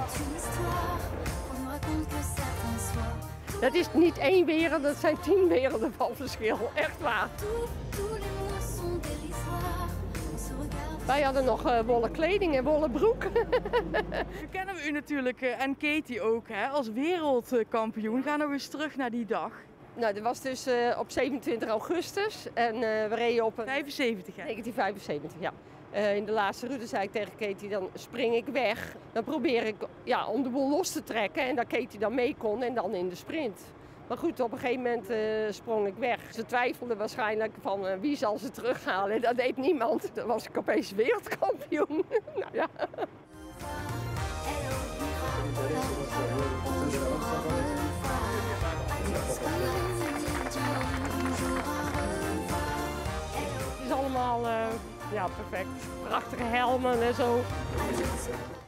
Dat is niet één wereld, dat zijn 10 werelden van verschil. Echt waar. Wij hadden nog wollen kleding en wollen broek. Nu kennen we u natuurlijk en Katie ook hè, als wereldkampioen. Ga nog eens terug naar die dag. Nou, dat was dus op 27 augustus en we reden op 75 hè? 1975, ja. In de laatste route zei ik tegen Katie, dan spring ik weg. Dan probeer ik om de boel los te trekken en dat Katie dan mee kon en dan in de sprint. Maar goed, op een gegeven moment sprong ik weg. Ze twijfelden waarschijnlijk van wie zal ze terughalen. Dat deed niemand. Dan was ik opeens wereldkampioen. Nou ja. Het is allemaal perfect. Prachtige helmen en zo.